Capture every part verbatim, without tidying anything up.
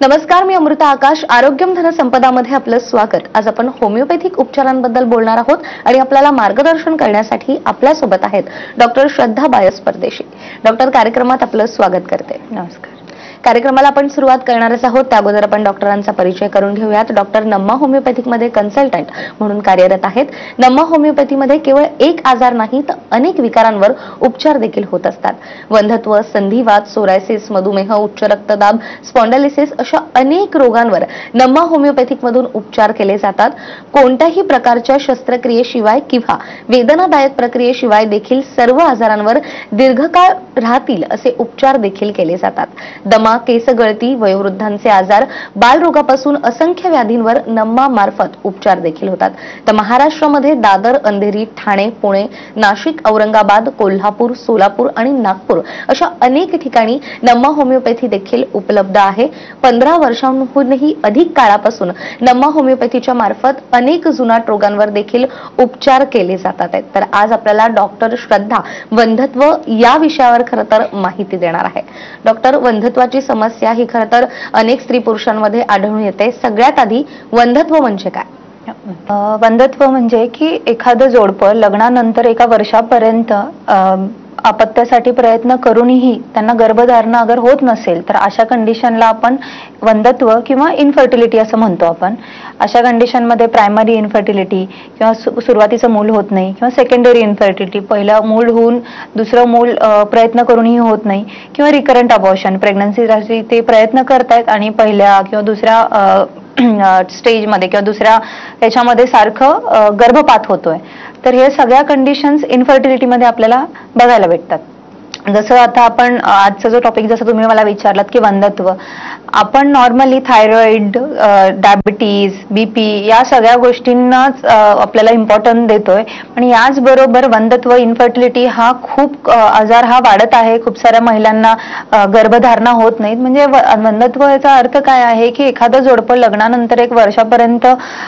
नमस्कार, मी अमृता आकाश. आरोग्यम धन संपदामध्ये आपलं स्वागत. आज आपण होमिओपॅथिक उपचारांबद्दल बोलणार आहोत आणि आपल्याला मार्गदर्शन करण्यासाठी आपल्या सोबत आहेत डॉक्टर श्रद्धा बायस परदेशी. डॉक्टर, कार्यक्रमात आपलं स्वागत करते. नमस्कार. कार्यक्रमाला आपण सुरुवात करणारच आहोत. त्या अगोदर आपण डॉक्टरांचा परिचय करून घेऊयात. डॉक्टर नम्मा होमिओपॅथिक मध्ये कन्सल्टंट म्हणून कार्यरत आहेत. नम्मा होमिओपॅथीमध्ये केवळ एक आजार नाही तर अनेक विकारांवर उपचार देखील होत असतात. वंध्यत्व, संधिवात, सोरायसिस, मधुमेह, उच्च रक्तदाब, स्पॉन्डायलिसिस अशा अनेक रोगांवर नम्मा होमिओपॅथिक मधून उपचार केले जातात. कोणत्याही प्रकारच्या शस्त्रक्रियेशिवाय किंवा वेदनादायक प्रक्रियेशिवाय देखील सर्व आजारांवर दीर्घकाळ राहतील असे उपचार देखील केले जातात. दमा, केस गळती, वयोवृद्धांचे आजार, बालरोगापासून असंख्य व्याधींवर नम्मा मार्फत उपचार देखील होतात. तर महाराष्ट्रामध्ये दादर, अंधेरी, ठाणे, पुणे, नाशिक, औरंगाबाद, कोल्हापूर, सोलापूर आणि नागपूर अशा अनेक ठिकाणी नम्मा होमिओपॅथी देखील उपलब्ध आहे. पंधरा वर्षांहूनही अधिक काळापासून नम्मा होमिओपॅथीच्या मार्फत अनेक जुनाट रोगांवर देखील उपचार केले जातात. तर आज आपल्याला डॉक्टर श्रद्धा वंध्यत्व या विषयावर खरं तर माहिती देणार आहे. डॉक्टर, वंध्यत्वाची समस्या ही खरं तर अनेक स्त्री पुरुषांमध्ये आढळून येते. सगळ्यात आधी वंध्यत्व म्हणजे काय? वंध्यत्व म्हणजे की एखादं जोडपं लग्नानंतर एका वर्षापर्यंत अपत्यासाठी प्रयत्न करूनही त्यांना गर्भधारणा अगर होत नसेल तर अशा कंडिशनला आपण वंध्यत्व किंवा इनफर्टिलिटी असं म्हणतो आपण. अशा कंडिशनमध्ये प्रायमरी इनफर्टिलिटी किंवा सुरुवातीचं मूल होत नाही किंवा सेकंडरी इनफर्टिलिटी, पहिलं मूल होऊन दुसरं मूल प्रयत्न करूनही होत नाही किंवा रिकरंट अबॉर्शन, प्रेग्नन्सीसाठी ते प्रयत्न करतायत आणि पहिल्या किंवा दुसऱ्या स्टेजमध्ये किंवा दुसऱ्या याच्यामध्ये सारखं गर्भपात होतोय. तर हे सगळ्या कंडिशन्स इनफर्टिलिटीमध्ये आपल्याला बघायला भेटतात. जसं आता आपण आजचा जो टॉपिक जसं तुम्ही मला विचारलात की वंध्यत्व, आपण नॉर्मली थायरॉइड, डायबिटीज, बीपी या सगळ्या गोष्टींनाच आपल्याला इम्पॉर्टन्स देतोय. पण याचबरोबर वंध्यत्व, इनफर्टिलिटी हा खूप आजार हा वाढत आहे. खूप साऱ्या महिलांना गर्भधारणा होत नाहीत. म्हणजे वंध्यत्व याचा अर्थ काय आहे की एखादं जोडपं लग्नानंतर एक वर्षापर्यंत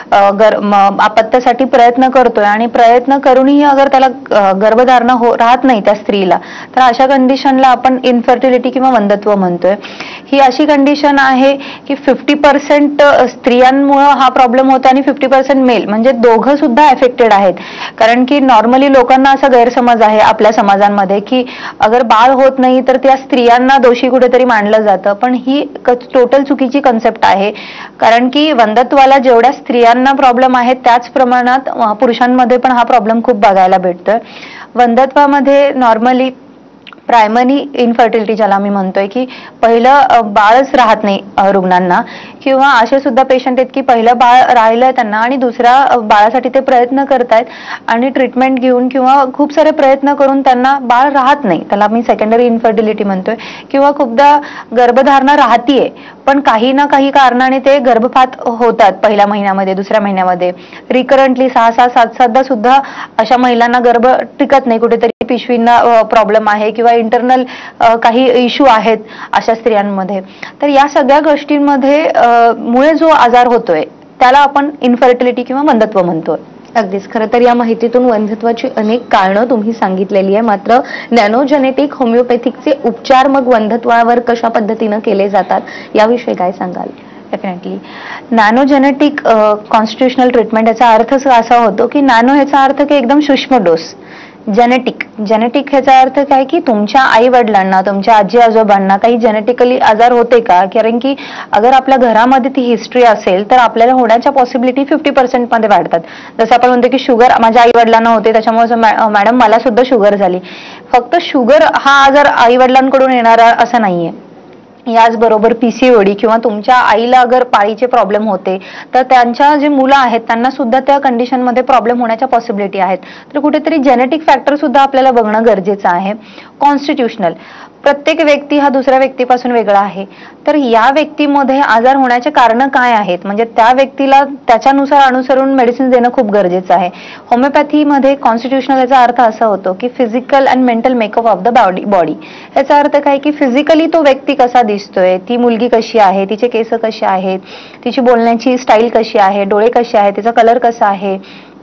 अपत्यासाठी प्रयत्न करतोय आणि प्रयत्न करूनही अगर त्याला गर्भधारणा हो राहत नाही त्या स्त्रीला, तर अशा कंडिशनला आपण इनफर्टिलिटी किंवा वंध्यत्व म्हणतोय. ही अशी कंडिशन आहे की फिफ्टी पर्सेंट स्त्रियांमुळे हा प्रॉब्लेम होतो आणि फिफ्टी पर्सेंट मेल म्हणजे दोघं सुद्धा एफेक्टेड आहेत. कारण की नॉर्मली लोकांना असा गैरसमज आहे आपल्या समाजांमध्ये की अगर बाळ होत नाही तर त्या स्त्रियांना दोषी कुठेतरी मानलं जातं. पण ही टोटल चुकीची कन्सेप्ट आहे. कारण की वंध्यत्वाला जेवढ्या स्त्रियांना प्रॉब्लेम आहे त्याच प्रमाणात पुरुषांमध्ये पण हा प्रॉब्लेम खूप बघायला भेटतोय. वंध्यत्वामध्ये नॉर्मली प्रायमरी इनफर्टिलिटी ज्याला मी म्हणतोय की पहिलं बाळच राहत नाही रुग्णांना, किंवा असे सुद्धा पेशंट आहेत की पहिलं बाळ राहिलंय त्यांना आणि दुसऱ्या बाळासाठी ते प्रयत्न करतायत आणि ट्रीटमेंट घेऊन किंवा खूप सारे प्रयत्न करून त्यांना बाळ राहत नाही, त्याला मी सेकंडरी इनफर्टिलिटी म्हणतोय. किंवा खूपदा गर्भधारणा राहतीये पण काही ना काही कारणाने ते गर्भपात होतात पहिल्या महिन्यामध्ये, दुसऱ्या महिन्यामध्ये, रिकरंटली सहा सहा सात सातदा सुद्धा अशा महिलांना गर्भ टिकत नाही, कुठेतरी पिशवींना प्रॉब्लेम आहे किंवा इंटरनल काही इश्यू आहेत अशा स्त्रियांमध्ये. तर या सगळ्या गोष्टींमध्ये मुळे जो आजार होतोय त्याला आपण इनफर्टिलिटी किंवा वंध्यत्व म्हणतोय. अगदीच. खरं तर या माहितीतून वंध्यत्वाची अनेक कारणं तुम्ही सांगितलेली आहे. मात्र नॅनोजेनेटिक होमिओपॅथिकचे उपचार मग वंध्यत्वावर कशा पद्धतीनं केले जातात याविषयी काय सांगाल? डेफिनेटली. नॅनोजेनेटिक कॉन्स्टिट्युशनल ट्रीटमेंट याचा अर्थ असा होतो की नॅनो ह्याचा अर्थ की एकदम सूक्ष्म डोस. जेनेटिक जेनेटिक ह्याचा अर्थ काय की तुमच्या आई वडिलांना, तुमच्या आजी आजोबांना काही जेनेटिकली आजार होते का? कारण की अगर आपल्या घरामध्ये ती हिस्ट्री असेल तर आपल्याला होण्याच्या पॉसिबिलिटी फिफ्टी पर्सेंट मध्ये वाढतात. जसं आपण म्हणतो की शुगर माझ्या आई वडिलांना होते त्याच्यामुळे मॅडम मला सुद्धा शुगर झाली. फक्त शुगर हा आजार आई वडिलांकडून येणारा असं नाहीये. याचबरोबर पीसीओडी किंवा तुमच्या आईला अगर पाळीचे प्रॉब्लेम होते तर त्यांच्या जे मुलं आहेत त्यांना सुद्धा त्या कंडिशनमध्ये प्रॉब्लेम होण्याच्या पॉसिबिलिटी आहेत. तर कुठेतरी जेनेटिक फॅक्टर सुद्धा आपल्याला बघणं गरजेचं आहे. कॉन्स्टिट्युशनल, प्रत्येक व्यक्ती हा दुसऱ्या व्यक्तीपासून वेगळा आहे. तर या व्यक्तीमध्ये आजार होण्याचे कारण काय आहेत म्हणजे त्या व्यक्तीला त्याच्यानुसार अनुसरून मेडिसिन देणं खूप गरजेचं आहे. होमिओपॅथीमध्ये कॉन्स्टिट्युशनल याचा अर्थ असा होतो की physical and mental makeup of the body body याचा अर्थ काय की फिजिकली तो व्यक्ती कसा दिसतोय, ती मुलगी कशी आहे, तिचे केस कसे आहेत, तिची बोलण्याची स्टाईल कशी आहे, डोळे कसे आहेत, तिचा कलर कसा आहे,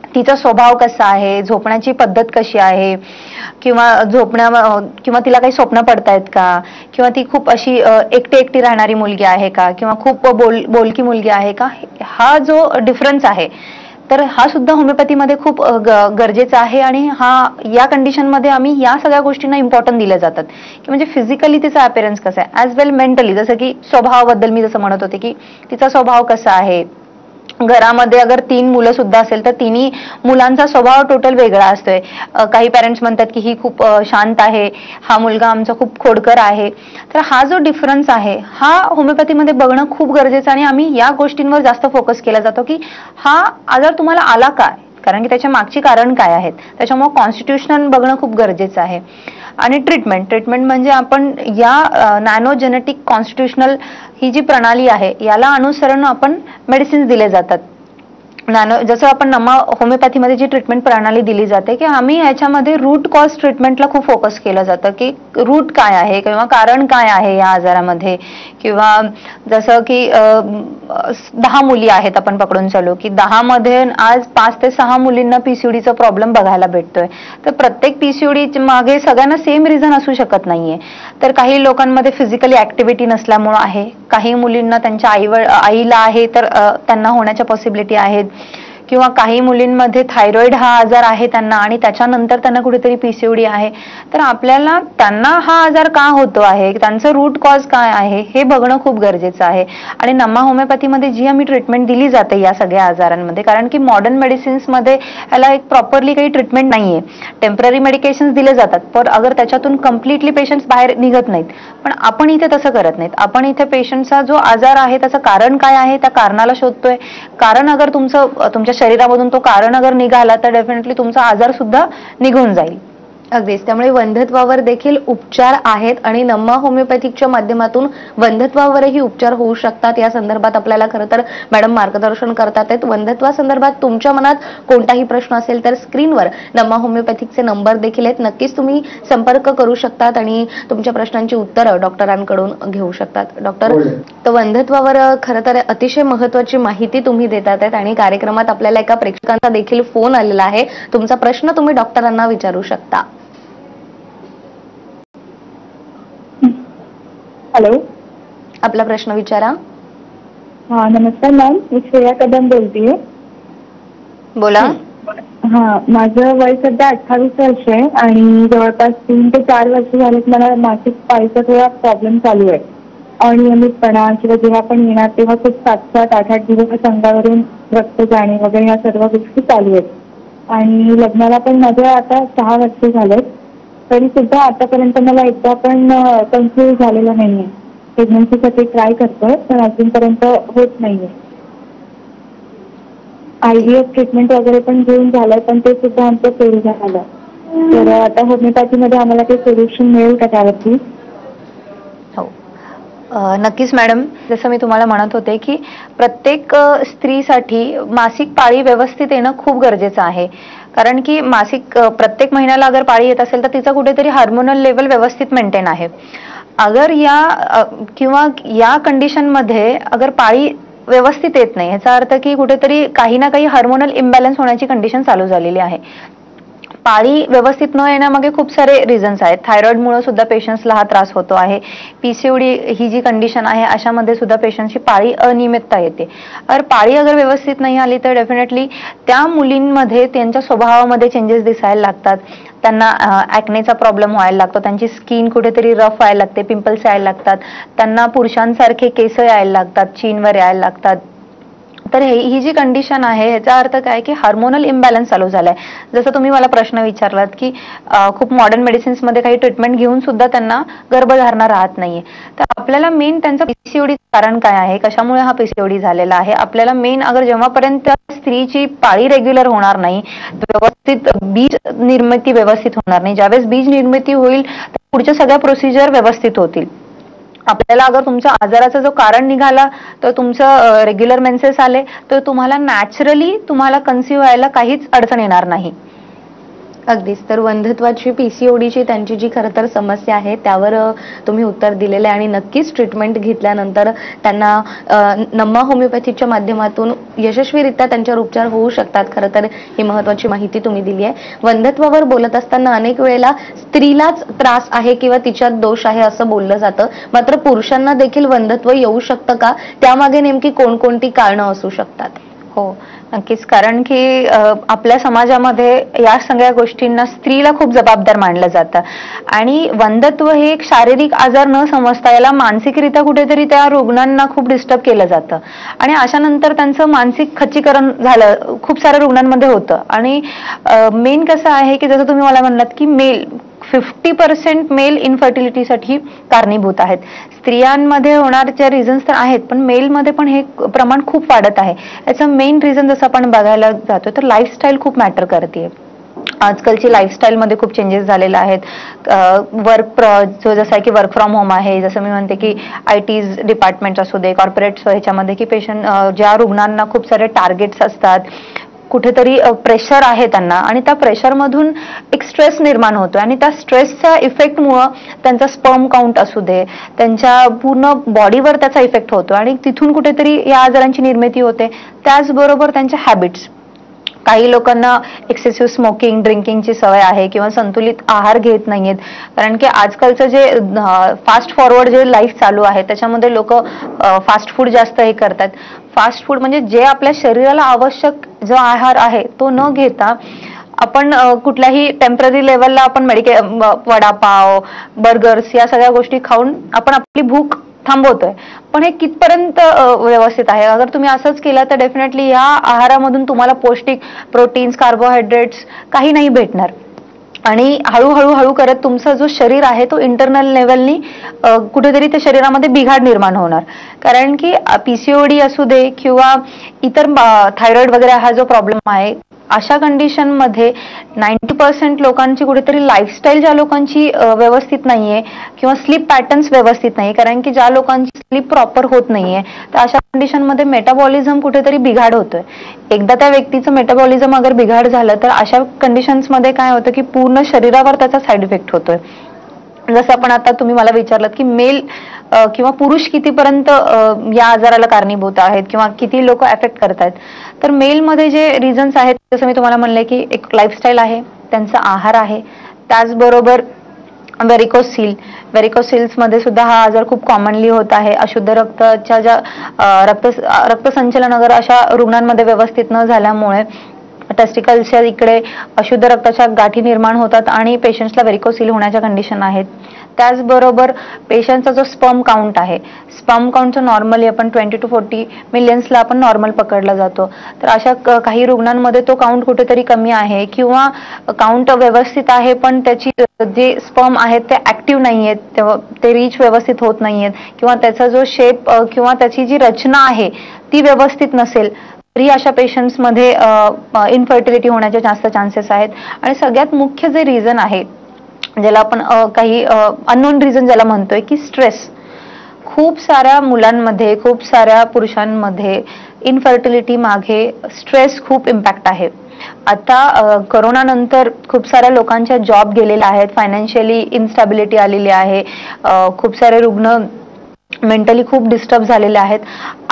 तिचा स्वभाव कसा आहे, झोपण्याची पद्धत कशी आहे, किंवा झोपण्या किंवा तिला काही स्वप्न पडतायत का, किंवा ती खूप अशी एकटी एकटी राहणारी मुलगी आहे का, किंवा खूप बोल बोलकी मुलगी आहे का, हा जो डिफरन्स आहे तर हा सुद्धा होमिओपॅथीमध्ये खूप गरजेचा आहे. आणि हा या कंडिशनमध्ये आम्ही या सगळ्या गोष्टींना इम्पॉर्टन्स दिल्या जातात की म्हणजे फिजिकली तिचा अपीअरन्स कसा आहे, ॲज वेल मेंटली, जसं की स्वभावाबद्दल मी जसं म्हणत होते की तिचा स्वभाव कसा आहे. घरामध्ये अगर तीन मुलं सुद्धा असेल तर तिन्ही मुलांचा स्वभाव टोटल वेगळा असतोय. काही पेरेंट्स म्हणतात की ही खूप शांत आहे, हा मुलगा आमचा खूप खोडकर आहे. तर हा जो डिफरन्स आहे हा होमिओपॅथीमध्ये बघणं खूप गरजेचं, आणि आम्ही या गोष्टींवर जास्त फोकस केला जातो की हा आजार तुम्हाला आला काय, कारण की त्याच्या मागची कारण काय आहेत. त्याच्यामुळे कॉन्स्टिट्यूशनल बघणं खूप गरजेचं आहे. आणि ट्रीटमेंट ट्रीटमेंट म्हणजे आपण या नॅनो जेनेटिक कॉन्स्टिट्यूशनल ही जी प्रणाली आहे याला अनुसरून आपण मेडिसिन्स दिले जातात. नॅनो जसं आपण नमा होमिओपॅथीमध्ये जी ट्रीटमेंट प्रणाली दिली जाते की आम्ही ह्याच्यामध्ये रूट कॉज ट्रीटमेंटला खूप फोकस केलं जातं की रूट काय आहे किंवा कारण काय आहे या आजारामध्ये. किंवा जसं की दहा मुली आहेत आपण पकडून चालू की दहा मध्ये आज पाच ते सहा मुलींना पीसीओडीचा प्रॉब्लेम बघायला भेटतोय. तर प्रत्येक पीसीओडी मागे सगळ्यांना सेम रिझन असू शकत नाहीये. तर काही लोकांमध्ये फिजिकली ऍक्टिव्हिटी नसल्यामुळे आहे, काही मुलींना त्यांच्या आई आईला आहे तर त्यांना होण्याच्या पॉसिबिलिटी आहेत, किंवा काही मुलींमध्ये थायरॉइड हा आजार आहे त्यांना आणि त्याच्यानंतर त्यांना कुठेतरी पीसीओडी आहे. तर आपल्याला त्यांना हा आजार का होतो आहे, त्यांचं रूट कॉज काय आहे हे बघणं खूप गरजेचं आहे. आणि नमा होमिओपॅथीमध्ये जी आम्ही ट्रीटमेंट दिली जाते या सगळ्या आजारांमध्ये, कारण की मॉडर्न मेडिसिन्समध्ये याला एक प्रॉपरली काही ट्रीटमेंट नाहीये. टेम्पररी मेडिकेशन्स दिले जातात पण अगर त्याच्यातून कम्प्लिटली पेशंट्स बाहेर निघत नाहीत. पण आपण इथे तसं करत नाहीत. आपण इथे पेशंटचा जो आजार आहे त्याचं कारण काय आहे त्या कारणाला शोधतोय. कारण अगर तुमचं तुमच्या शरीरामधून तो कारण अगर निघाला तर डेफिनेटली तुमचा आजार सुद्धा निघून जाईल. अगदीच. त्यामुळे वंध्यत्वावर देखील उपचार आहेत आणि नमा होमिओपॅथिकच्या माध्यमातून वंध्यत्वावरही उपचार होऊ शकतात. या संदर्भात आपल्याला खरं तर मॅडम मार्गदर्शन करतात आहेत. वंध्यत्वासंदर्भात तुमच्या मनात कोणताही प्रश्न असेल तर स्क्रीनवर नमा होमिओपॅथिकचे नंबर देखील आहेत, नक्कीच तुम्ही संपर्क करू शकतात आणि तुमच्या प्रश्नांची उत्तरं डॉक्टरांकडून घेऊ शकतात. डॉक्टर, तर वंध्यत्वावर खरं तर अतिशय महत्वाची माहिती तुम्ही देतात आहेत आणि कार्यक्रमात आपल्याला एका प्रेक्षकांचा देखील फोन आलेला आहे. तुमचा प्रश्न तुम्ही डॉक्टरांना विचारू शकता. हॅलो, आपला प्रश्न विचारा. हा नमस्कार मॅम, मी श्रेया कदम बोलतीये. बोला. हा, माझं वय सध्या अठ्ठावीस वर्ष आहे आणि जवळपास तीन ते चार वर्ष झालेत मला मासिक पाळीचा थोडा प्रॉब्लेम चालू आहे. अनियमितपणा किंवा जेव्हा पण येणार तेव्हा खूप सात सात आठ आठ दिवस अंगावरून रक्त जाणे वगैरे ह्या सर्व गोष्टी चालू आहेत. आणि लग्नाला पण माझ्या आता सहा वर्ष झालेत, तरी सुद्धा आतापर्यंत मला एकदा पण कन्फ्यूज झालेला नाहीये. प्रेग्नन्सीसाठी ट्राय करतोय पण अजूनपर्यंत होत नाहीये. आयव्हीएफ ट्रीटमेंट वगैरे पण घेऊन झालंय पण ते सुद्धा आमचं फेल झालं. तर आता होमिओपॅथीमध्ये आम्हाला ते सोल्युशन मिळेल का त्यावरती? हो, नक्कीच मॅडम. जसं मी तुम्हाला म्हणत होते की प्रत्येक स्त्रीसाठी मासिक पाळी व्यवस्थित येणं खूप गरजेचं आहे. कारण की मासिक प्रत्येक महिन्याला अगर पाळी येत असेल तर तिचा कुठेतरी हार्मोनल लेवल व्यवस्थित मेंटेन आहे. अगर या किंवा या कंडिशनमध्ये अगर पाळी व्यवस्थित येत नाही याचा अर्थ की कुठेतरी काही ना काही हार्मोनल इम्बॅलन्स होण्याची कंडिशन चालू झालेली आहे. पाळी व्यवस्थित न येण्यामागे खूप सारे रिझन्स आहेत. थायरॉइडमुळे सुद्धा पेशंट्सला हा त्रास होतो आहे. पीसीओडी ही जी कंडिशन आहे अशामध्ये सुद्धा पेशंटची पाळी अनियमितता येते. तर पाळी अगर व्यवस्थित नाही आली तर डेफिनेटली त्या मुलींमध्ये त्यांच्या स्वभावामध्ये चेंजेस दिसायला लागतात. त्यांना ॲक्नेचा प्रॉब्लेम व्हायला लागतो, त्यांची स्किन कुठेतरी रफ व्हायला लागते, पिंपल्स यायला लागतात, त्यांना पुरुषांसारखे केस यायला लागतात, चीनवर यायला लागतात. तर ही जी कंडिशन आहे ह्याचा अर्थ काय की हार्मोनल इम्बॅलन्स चालू झालाय. जसं तुम्ही मला प्रश्न विचारलात की खूप मॉडर्न मेडिसिन्समध्ये काही ट्रीटमेंट घेऊन सुद्धा त्यांना गर्भधारणा राहत नाहीये. तर आपल्याला मेन त्यांचं पीसीओडी कारण काय आहे, कशामुळे हा पीसीओडी झालेला आहे, आपल्याला मेन अगर जेव्हापर्यंत स्त्रीची पाळी रेग्युलर होणार नाही, व्यवस्थित बीज निर्मिती व्यवस्थित होणार नाही, ज्यावेळेस बीज निर्मिती होईल तर पुढच्या सगळ्या प्रोसिजर व्यवस्थित होतील. आपल्याला अगर तुमच्या आजाराचा जो कारण निघाला तर तुमचं रेग्युलर मेन्सेस आले तर तुम्हाला नॅचरली तुम्हाला कन्सीव्ह व्हायला काहीच अडचण येणार नाही. अगदीच. तर वंध्यत्वाची पीसीओडीची त्यांची जी खरं तर समस्या आहे त्यावर तुम्ही उत्तर दिलेलं आहे आणि नक्कीच ट्रीटमेंट घेतल्यानंतर त्यांना नम्मा होमिओपॅथीच्या माध्यमातून यशस्वीरित्या त्यांच्यावर उपचार होऊ शकतात. खरं तर ही महत्त्वाची माहिती तुम्ही दिली आहे. वंध्यत्वावर बोलत असताना अनेक वेळेला स्त्रीलाच त्रास आहे किंवा तिच्यात दोष आहे असं बोललं जातं, मात्र पुरुषांना देखील वंध्यत्व येऊ शकतं का? त्यामागे नेमकी कोणकोणती कारणं असू शकतात? हो, नक्कीच. कारण की आपल्या समाजामध्ये या सगळ्या गोष्टींना स्त्रीला खूप जबाबदार मानलं जातं आणि वंध्यत्व हे एक शारीरिक आजार न समजता याला मानसिकरित्या कुठेतरी त्या रुग्णांना खूप डिस्टर्ब केलं जातं आणि अशानंतर त्यांचं मानसिक खच्चीकरण झालं खूप साऱ्या रुग्णांमध्ये होतं. आणि मेन कसं आहे की जसं तुम्ही मला म्हणलात की मेल फिफ्टी पर्सेंट मेल इनफर्टिलिटीसाठी कारणीभूत आहेत. स्त्रियांमध्ये होणाऱ्या रिझन्स तर आहेत, पण मेलमध्ये पण हे प्रमाण खूप वाढत आहे. याचं मेन रिझन जसं आपण बघायला जातो तर लाईफस्टाईल खूप मॅटर करते. आजकालची लाईफस्टाईलमध्ये खूप चेंजेस झालेले आहेत. वर्क जो जसं आहे की वर्क फ्रॉम होम आहे, जसं मी म्हणते की आय टी डिपार्टमेंट असू दे, कॉर्पोरेट ह्याच्यामध्ये की पेशंट ज्या रुग्णांना खूप सारे टार्गेट्स असतात, कुठेतरी प्रेशर आहे त्यांना आणि त्या प्रेशरमधून एक स्ट्रेस निर्माण होतो आणि त्या स्ट्रेसच्या इफेक्टमुळं त्यांचा स्पर्म काउंट असू दे, त्यांच्या पूर्ण बॉडीवर त्याचा इफेक्ट होतो आणि तिथून कुठेतरी या आजारांची निर्मिती होते. त्याचबरोबर त्यांच्या हॅबिट्स, काही लोकांना एक्सेसिव्ह स्मोकिंग ड्रिंकिंगची सवय आहे किंवा संतुलित आहार घेत नाहीयेत. कारण की आजकालचं जे फास्ट फॉरवर्ड जे लाईफ चालू आहे त्याच्यामध्ये लोक फास्ट फूड जास्त हे करतात. फास्ट फूड म्हणजे जे आपल्या शरीराला आवश्यक जो आहार आहे तो न घेता आपण कुठल्याही टेम्पररी लेवलला आपण मेडिके वडापाव बर्गर्स या सगळ्या गोष्टी खाऊन आपण आपली भूक थांबवतोय. पण हे कितपर्यंत व्यवस्थित आहे? अगर तुम्ही असंच केलं तर डेफिनेटली या आहारामधून तुम्हाला पौष्टिक प्रोटीन्स कार्बोहायड्रेट्स काही नाही भेटणार आणि हळूहळू हळू करत तुमचा जो शरीर आहे तो इंटरनल लेवलनी कुठेतरी त्या शरीरामध्ये बिघाड निर्माण होणार. कारण की पीसीओडी असू दे किंवा इतर थायरॉइड वगैरे हा जो प्रॉब्लेम आहे, अशा कंडिशन मध्ये नाईन्टी पर्सेंट लोकांची कुठेतरी लाईफस्टाईल ज्या लोकांची व्यवस्थित नाहीये किंवा स्लीप पॅटर्न्स व्यवस्थित नाही, कारण की ज्या लोकांची स्लीप प्रॉपर होत नाहीये तर अशा कंडिशन मध्ये मेटाबॉलिझम कुठेतरी बिघाड होतोय. एकदा त्या व्यक्तीचं मेटाबॉलिझम अगर बिघाड झालं तर अशा कंडिशन्स मध्ये काय होतं की पूर्ण शरीरावर त्याचा साईड इफेक्ट होतोय. जसं आपण आता तुम्ही मला विचारलं की मेल किंवा पुरुष कितीपर्यंत या आजाराला कारणीभूत आहेत किंवा किती लोक अफेक्ट करतायत, तर मेलमध्ये जे रिझन्स आहेत जसं मी तुम्हाला म्हणले की एक लाईफस्टाईल आहे, त्यांचा आहार आहे, त्याचबरोबर व्हेरिकोसील व्हेरिकोसिल्स मध्ये सुद्धा हा आजार खूप कॉमनली होत आहे. अशुद्ध रक्ताच्या ज्या रक्त रक्तसंचलन अगर अशा रुग्णांमध्ये व्यवस्थित न झाल्यामुळे टेस्टिकल्सच्या इकडे अशुद्ध रक्ताच्या गाठी निर्माण होतात आणि पेशंट्सला व्हेरिकोसील होण्याच्या कंडिशन आहेत. त्याचबरोबर पेशंटचा जो स्पर्म काउंट आहे, स्पर्म काउंटचं नॉर्मली आपण ट्वेंटी टू फोर्टी मिलियन्सला आपण नॉर्मल पकडला जातो, तर अशा काही रुग्णांमध्ये तो काउंट कुठेतरी कमी आहे किंवा काउंट व्यवस्थित आहे पण त्याची जे स्पर्म आहेत ते ऍक्टिव्ह नाही आहेत, ते रीच व्यवस्थित होत नाहीयेत किंवा त्याचा जो शेप किंवा त्याची जी रचना आहे ती व्यवस्थित नसेल तरी अशा पेशंट्समध्ये इनफर्टिलिटी होण्याचे जास्त चान्सेस आहेत. आणि सगळ्यात मुख्य जे रिझन आहे ज्याला आपण काही अननोन रिझन ज्याला म्हणतोय की स्ट्रेस, खूप साऱ्या मुलांमध्ये खूप साऱ्या पुरुषांमध्ये इनफर्टिलिटी मागे स्ट्रेस खूप इम्पॅक्ट आहे. आता कोरोना नंतर खूप साऱ्या लोकांच्या जॉब गेलेल्या आहेत, फायनान्शियली इन्स्टॅबिलिटी आलेली आहे, खूप सारे रुग्ण मेंटली खूप डिस्टर्ब झालेले आहेत.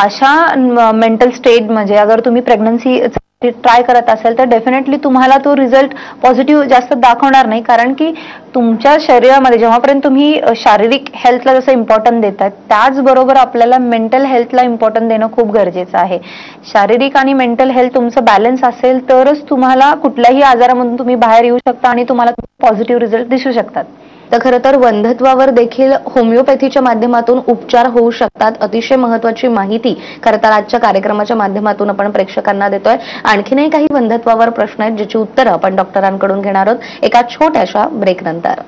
अशा मेंटल स्टेट म्हणजे अगर तुम्ही प्रेग्नन्सी ट्राय करत असेल तर डेफिनेटली तुम्हाला तो रिझल्ट पॉझिटिव्ह जास्त दाखवणार नाही, कारण की तुमच्या शरीरामध्ये जेव्हापर्यंत तुम्ही शारीरिक हेल्थला जसं इम्पॉर्टन्ट देतात त्याचबरोबर आपल्याला मेंटल हेल्थला इम्पॉर्टन्ट देणं खूप गरजेचं आहे. शारीरिक आणि मेंटल हेल्थ तुमचं बॅलन्स असेल तरच तुम्हाला कुठल्याही आजारामधून तुम्ही बाहेर येऊ शकता आणि तुम्हाला पॉझिटिव्ह रिझल्ट दिसू शकतात. तर खरं तर वंध्यत्वावर देखील होमिओपॅथीच्या माध्यमातून उपचार होऊ शकतात. अतिशय महत्त्वाची माहिती खरं तर आजच्या कार्यक्रमाच्या माध्यमातून आपण प्रेक्षकांना देतोय. आणखीनही काही वंध्यत्वावर प्रश्न आहेत ज्याची उत्तरं आपण डॉक्टरांकडून घेणार आहोत एका छोट्याशा ब्रेक नंतर.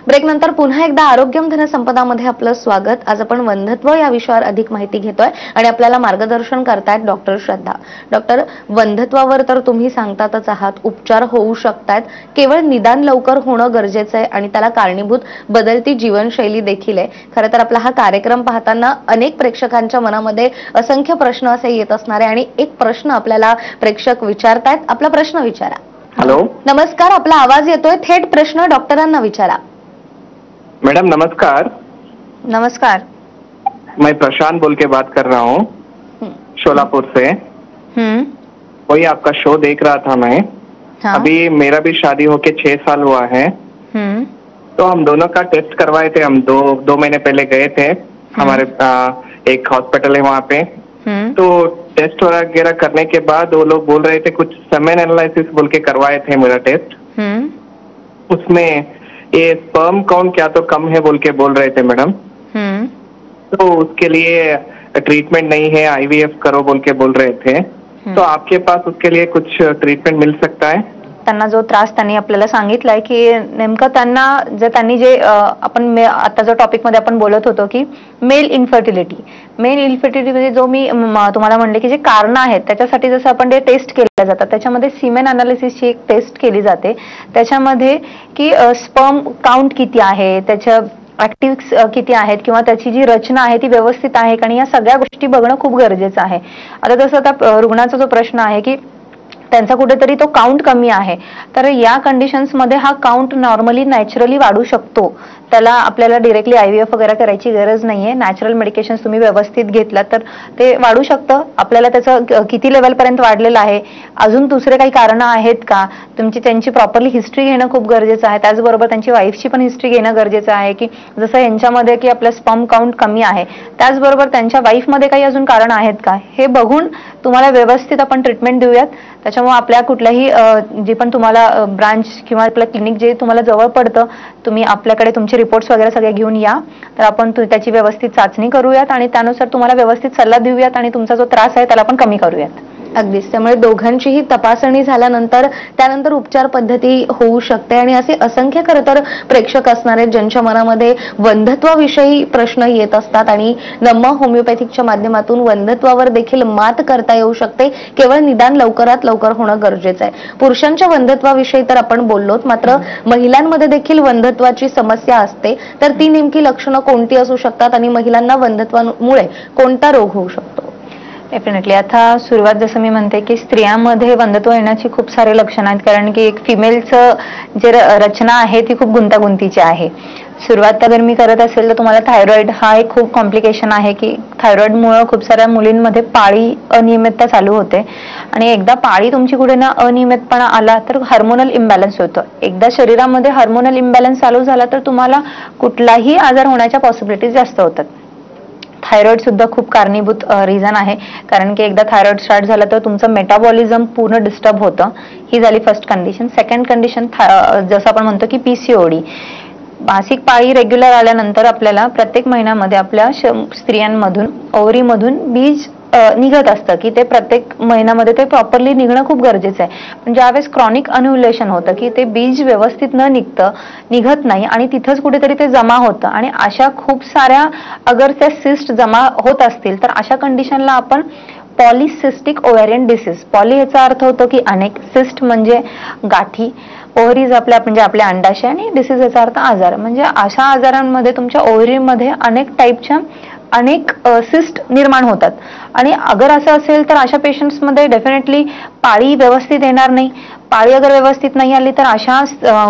ब्रेक नंतर पुन्हा एकदा आरोग्यम धनसंपदामध्ये आपलं स्वागत. आज आपण वंध्यत्व या विषयावर अधिक माहिती घेतोय आणि आपल्याला मार्गदर्शन करतायत डॉक्टर श्रद्धा. डॉक्टर, वंध्यत्वावर तर तुम्ही सांगतातच आहात, उपचार होऊ शकतात, केवळ निदान लवकर होणं गरजेचं आहे आणि त्याला कारणीभूत बदलती जीवनशैली देखील आहे. खरं तर आपला हा कार्यक्रम पाहताना अनेक प्रेक्षकांच्या मनामध्ये असंख्य प्रश्न असे येत असणारे आणि एक प्रश्न आपल्याला प्रेक्षक विचारतायत. आपला प्रश्न विचारा. हेलो, नमस्कार, आपला आवाज येतोय, थेट प्रश्न डॉक्टरांना विचारा. मैडम नमस्कार. नमस्कार. मैं प्रशांत बोल के बात कर रहा हूँ शोलापुर से. हम्म वही आपका शो देख रहा था मैं. हाँ. अभी मेरा भी शादी होके छह साल हुआ है. हम्म तो हम दोनों का टेस्ट करवाए थे. हम दो दो महीने पहले गए थे. हमारे आ, एक हॉस्पिटल है वहाँ पे. हम्म तो टेस्ट वगैरह करने के बाद वो लोग बोल रहे थे, कुछ सेमेन एनालिसिस बोल के करवाए थे मेरा टेस्ट. हम्म उसमें ये स्पर्म काउंट क्या तो कम है बोल के बोल रहे थे मैडम. हम्म तो उसके लिए ट्रीटमेंट नहीं है, आईवीएफ करो बोल के बोल रहे थे. तो आपके पास उसके लिए कुछ ट्रीटमेंट मिल सकता है? त्यांना जो त्रास त्यांनी आपल्याला सांगितलाय की नेमकं त्यांना जे त्यांनी जे आपण आता जो टॉपिक मध्ये आपण बोलत होतो की मेल इन्फर्टिलिटी मेल इन्फर्टिलिटी म्हणजे जो मी तुम्हाला म्हणले की जे कारण आहेत त्याच्यासाठी जसं आपण ते टेस्ट केल्या जातात, त्याच्यामध्ये सिमेन अनालिसिसची एक टेस्ट केली जाते. त्याच्यामध्ये की स्पर्म काउंट किती आहे, त्याच्या ऍक्टिव्ह किती आहेत किंवा त्याची जी रचना आहे ती व्यवस्थित आहे आणि या सगळ्या गोष्टी बघणं खूप गरजेचं आहे. आता जसं आता रुग्णाचा जो प्रश्न आहे की त्यांचा कुठेतरी तो काउंट कमी आहे, तर या कंडिशन्स मध्ये हा काउंट नॉर्मली नॅचरली वाढू शकतो. त्याला आपल्याला डिरेक्टली आयव्हीएफ वगैरे करायची गरज नाहीये. नॅचरल मेडिकेशन्स तुम्ही व्यवस्थित घेतला तर ते वाढू शकतं. आपल्याला त्याचं किती लेवलपर्यंत वाढलेलं आहे, अजून दुसरे काही कारणं आहेत का, तुमची त्यांची प्रॉपरली हिस्ट्री घेणं खूप गरजेचं आहे. त्याचबरोबर त्यांची वाईफची पण हिस्ट्री घेणं गरजेचं आहे की जसं यांच्यामध्ये की आपलं स्पर्म काउंट कमी आहे, त्याचबरोबर त्यांच्या वाईफमध्ये काही अजून कारण आहेत का, हे बघून तुम्हाला व्यवस्थित आपण ट्रीटमेंट देऊयात. त्याच्यामुळे आपल्या कुठल्याही जे पण तुम्हाला ब्रांच किंवा आपलं क्लिनिक जे तुम्हाला जवळ पडतं, तुम्ही आपल्याकडे तुमचे रिपोर्ट्स वगैरे सगळे घेऊन या, तर आपण त्याची व्यवस्थित चाचणी करूयात आणि त्यानुसार तुम्हाला व्यवस्थित सल्ला देऊयात आणि तुमचा जो त्रास आहे त्याला आपण कमी करूयात. अगदीच. त्यामुळे दोघांचीही तपासणी झाल्यानंतर त्यानंतर उपचार पद्धती होऊ शकते आणि असे असंख्य खरं तर प्रेक्षक असणार आहेत ज्यांच्या मनामध्ये वंध्यत्वाविषयी प्रश्न येत असतात आणि नम्मा होमिओपॅथिकच्या माध्यमातून वंध्यत्वावर देखील मात करता येऊ शकते. केवळ निदान लवकरात लवकर होणं गरजेचं आहे. पुरुषांच्या वंध्यत्वाविषयी तर आपण बोललोत, मात्र महिलांमध्ये देखील वंध्यत्वाची समस्या असते, तर ती नेमकी लक्षणं कोणती असू शकतात आणि महिलांना वंध्यत्वामुळे कोणता रोग होऊ शकतो? डेफिनेटली. आता सुरुवात जसं मी म्हणते की स्त्रियांमध्ये वंध्यत्व येण्याची खूप सारे लक्षणं आहेत, कारण की एक फिमेलचं जे रचना आहे ती खूप गुंतागुंतीची आहे. सुरुवात अगर मी करत असेल तर तुम्हाला थायरॉइड हा एक खूप कॉम्प्लिकेशन आहे की थायरॉइडमुळे खूप साऱ्या मुलींमध्ये पाळी अनियमितता चालू होते आणि एकदा पाळी तुमची कुठे ना अनियमितपणा आला तर हार्मोनल इम्बॅलन्स होतो. एकदा शरीरामध्ये हार्मोनल इम्बॅलन्स चालू झाला तर तुम्हाला कुठलाही आजार होण्याच्या पॉसिबिलिटीज जास्त होतात. थायरॉइड सुद्धा खूप कारणीभूत रिझन आहे, कारण की एकदा थायरॉइड स्टार्ट झालं तर तुमचं मेटाबॉलिझम पूर्ण डिस्टर्ब होतं. ही झाली फर्स्ट कंडिशन. सेकंड कंडिशन जसं आपण म्हणतो की पीसीओडी, मासिक पाळी रेग्युलर आल्यानंतर आपल्याला प्रत्येक महिन्यामध्ये आपल्या स्त्रियांमधून ओव्हरीमधून बीज निघत असतं की ते प्रत्येक महिन्यामध्ये ते प्रॉपरली निघणं खूप गरजेचं आहे. पण ज्यावेळेस क्रॉनिक अन्युलेशन होतं की ते बीज व्यवस्थित न निघतं निघत नाही आणि तिथंच कुठेतरी ते जमा होतं आणि अशा खूप साऱ्या अगर त्या सिस्ट जमा होत असतील तर अशा कंडिशनला आपण पॉलिसिस्टिक ओव्हॅरियन डिसीज, पॉली याचा अर्थ होतो की अनेक, सिस्ट म्हणजे गाठी, ओव्हरीज आपल्या म्हणजे आपल्या अंडाशय आणि डिसीज याचा अर्थ आजार, म्हणजे अशा आजारांमध्ये तुमच्या ओव्हरीमध्ये अनेक टाईपच्या अनेक सिस्ट निर्माण होतात. आणि अगर असं असेल तर अशा पेशंट्समध्ये डेफिनेटली पाळी व्यवस्थित येणार नाही. पाळी अगर व्यवस्थित नाही आली तर अशा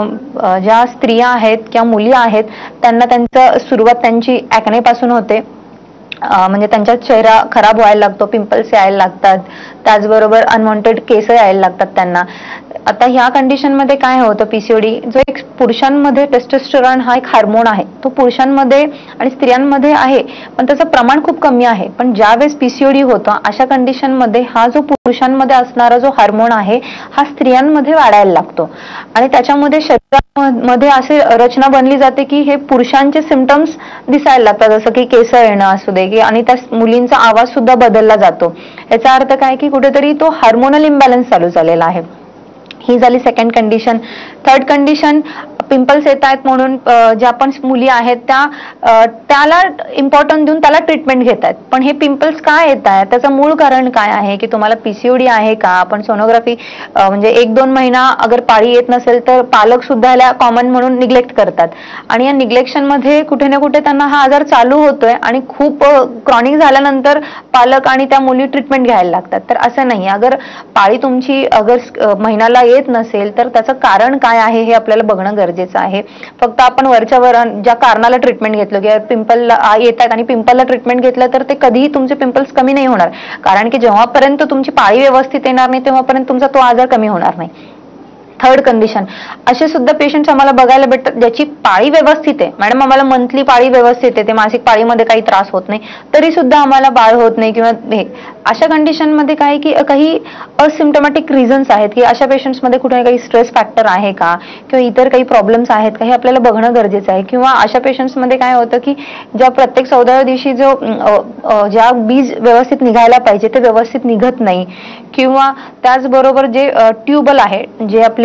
ज्या स्त्रिया आहेत किंवा मुली आहेत त्यांना त्यांचं सुरुवात त्यांची ॲक्नेपासून होते, म्हणजे त्यांचा चेहरा खराब व्हायला लागतो, पिंपल्स यायला लागतात, त्याचबरोबर अनवॉन्टेड केस यायला लागतात त्यांना. आता ह्या कंडिशन मध्ये काय होतं, पीसीओडी जो एक पुरुषांमध्ये टेस्टोस्टेरॉन हा एक हार्मोन आहे, तो पुरुषांमध्ये आणि स्त्रियांमध्ये आहे पण त्याचं प्रमाण खूप कमी आहे. पण ज्यावेळेस पीसीओडी होतं अशा कंडिशन मध्ये हा जो पुरुषांमध्ये असणारा जो हार्मोन आहे हा स्त्रियांमध्ये वाढायला लागतो आणि त्याच्यामध्ये शरीरामध्ये असे रचना बनली जाते की हे पुरुषांचे सिम्पटम्स दिसायला लागतात, जसं की केस येणं असू दे की, आणि त्या मुलींचा आवाज सुद्धा बदलला जातो. याचा अर्थ काय की कुठेतरी तो हार्मोनल इम्बॅलन्स चालू झालेला आहे. ही झाली second condition. Third condition, pimples येत आहेत म्हणून ज्या पण मुली आहेत त्या त्याला इम्पॉर्टन्स देऊन त्याला ट्रीटमेंट घेत आहेत. पण हे पिंपल्स का येत आहेत, त्याचं मूळ कारण काय आहे, की तुम्हाला पीसीओडी आहे का. आपण सोनोग्राफी म्हणजे एक दोन महिना अगर पाळी येत नसेल तर पालक सुद्धा याला कॉमन म्हणून निग्लेक्ट करतात आणि या निग्लेक्शन मध्ये कुठे ना कुठे त्यांना हा आजार चालू होतोय आणि खूप क्रॉनिक झाल्यानंतर पालक आणि त्या मुली ट्रीटमेंट घ्यायला लागतात. तर असं नाही, अगर पाळी तुमची अगर महिन्याला येत नसेल तर त्याचं कारण काय आहे हे आपल्याला बघणं गरजेचं आहे. फक्त आपण वरच्या वर ज्या कारणाला ट्रीटमेंट घेतलं की पिंपल येत आहेत आणि पिंपलला ट्रीटमेंट घेतलं तर ते कधीही तुमचे पिंपल्स कमी नाही होणार, कारण की जेव्हापर्यंत तुमची पाळी व्यवस्थित येणार नाही तेव्हापर्यंत तुमचा तो आजार कमी होणार नाही. थर्ड कंडिशन, असे सुद्धा पेशंट्स आम्हाला बघायला भेटतात ज्याची पाळी व्यवस्थित आहे, मॅडम आम्हाला मंथली पाळी व्यवस्थित आहे, ते मासिक पाळीमध्ये काही त्रास होत नाही, तरी सुद्धा आम्हाला बाळ होत नाही किंवा हे. अशा कंडिशनमध्ये काय की काही असिम्टमॅटिक रिझन्स आहेत की अशा पेशंट्समध्ये कुठे काही स्ट्रेस फॅक्टर आहे का किंवा इतर काही प्रॉब्लेम्स आहेत का हे आपल्याला बघणं गरजेचं आहे. किंवा अशा पेशंट्समध्ये काय होतं की ज्या प्रत्येक चौदाव्या दिवशी जो ज्या बीज व्यवस्थित निघायला पाहिजे ते व्यवस्थित निघत नाही, किंवा त्याचबरोबर जे ट्यूबल आहे जे आपले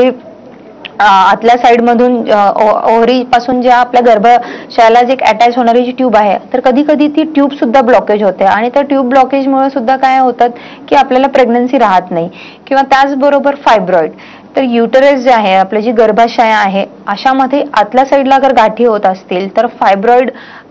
आतल्या साइड मधून ओव्हरी पासून ज्या आपल्या गर्भाशयाला जे अटॅच होणारी जी ट्यूब आहे तर कधी कधी ती ट्यूब सुद्धा ब्लॉकेज होते आणि त्या ट्यूब ब्लॉकेजमुळे सुद्धा काय होतात की आपल्याला प्रेग्नन्सी राहत नाही. किंवा त्याचबरोबर फायब्रॉइड, तर युटरस जे आहे आपली जी गर्भाशय आहे अशामध्ये आतल्या साईडला अगर गाठी होत असतील तर फायब्रॉइड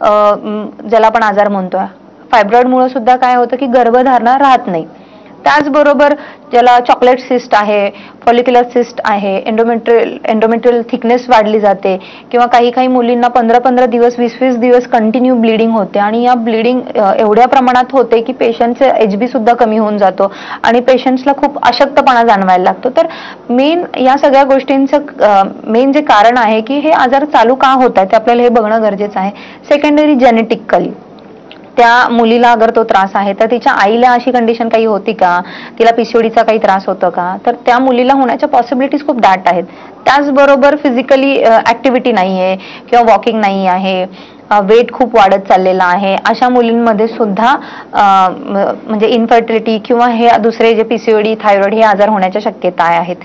ज्याला आपण आजार म्हणतोय, फायब्रॉइडमुळे सुद्धा काय होतं की गर्भधारणा राहत नाही. त्याचबरोबर ज्याला चॉकलेट सिस्ट आहे, फॉलिक्युलर सिस्ट आहे, एंडोमेट्रियल एंडोमेट्रियल थिकनेस वाढली जाते, किंवा काही काही मुलींना पंधरा पंधरा दिवस वीस वीस दिवस कंटिन्यू ब्लिडिंग होते आणि या ब्लिडिंग एवढ्या प्रमाणात होते की पेशंटचे एच बी सुद्धा कमी होऊन जातो आणि पेशंट्सला खूप अशक्तपणा जाणवायला लागतो. तर मेन या सगळ्या गोष्टींचं मेन जे कारण आहे की हे आजार चालू का होत आहे ते आपल्याला हे बघणं गरजेचं आहे. सेकंडरी जेनेटिकली त्या मुलीला अगर तो त्रास आहे तर तिच्या आईला अशी कंडिशन काही होती का, तिला पीसीओडीचा काही त्रास होतो का, तर त्या मुलीला होण्याच्या पॉसिबिलिटीज खूप दाट आहेत. त्याचबरोबर फिजिकली ऍक्टिव्हिटी नाही आहे किंवा वॉकिंग नाही आहे, वेट खूप वाढत चाललेला आहे, अशा मुलींमध्ये सुद्धा म्हणजे इन्फर्टिलिटी किंवा हे दुसरे जे पीसीओडी थायरॉइड हे आजार होण्याच्या शक्यता आहेत.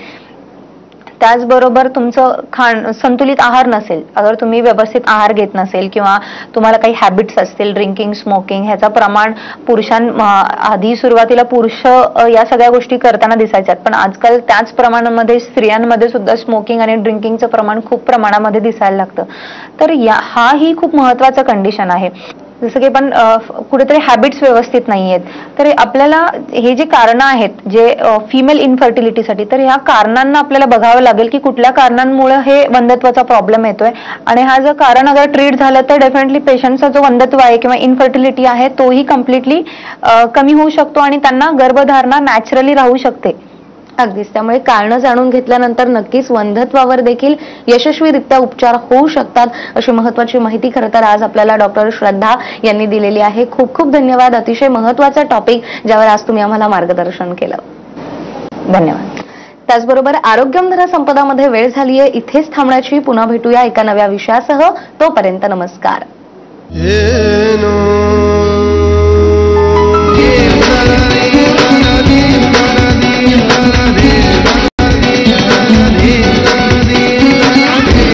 त्याचबरोबर तुमचं खाण संतुलित आहार नसेल, अगर तुम्ही व्यवस्थित आहार घेत नसेल किंवा तुम्हाला काही हॅबिट्स असतील ड्रिंकिंग स्मोकिंग ह्याचं प्रमाण पुरुषां आधी सुरुवातीला पुरुष या सगळ्या गोष्टी करताना दिसायच्यात, पण आजकाल त्याच प्रमाणामध्ये स्त्रियांमध्ये सुद्धा स्मोकिंग आणि ड्रिंकिंगचं प्रमाण खूप प्रमाणामध्ये दिसायला लागतं. तर या हा ही खूप महत्वाचं कंडिशन आहे. जसं की पण कुठेतरी हॅबिट्स व्यवस्थित नाही आहेत, तर आपल्याला हे जे कारणं आहेत जे फिमेल इन्फर्टिलिटीसाठी, तर ह्या कारणांना आपल्याला बघावं लागेल की कुठल्या कारणांमुळे हे वंध्यत्वाचा प्रॉब्लेम येतोय आणि हा जर कारण अगर ट्रीट झालं तर डेफिनेटली पेशंटचा जो वंध्यत्व आहे किंवा इन्फर्टिलिटी आहे तोही कम्प्लिटली कमी होऊ शकतो आणि त्यांना गर्भधारणा नॅचरली राहू शकते. अगदीच. त्यामुळे कारणं जाणून घेतल्यानंतर नक्कीच वंध्यत्वावर देखील यशस्वीरित्या उपचार होऊ शकतात, अशी महत्वाची माहिती खरं तर आज आपल्याला डॉक्टर श्रद्धा यांनी दिलेली आहे. खूप खूप धन्यवाद. अतिशय महत्वाचा टॉपिक ज्यावर आज तुम्ही आम्हाला मार्गदर्शन केलं. धन्यवाद. त्याचबरोबर आरोग्यम धन संपदामध्ये वेळ झालीये इथेच थांबण्याची. पुन्हा भेटूया एका नव्या विषयासह. तोपर्यंत नमस्कार.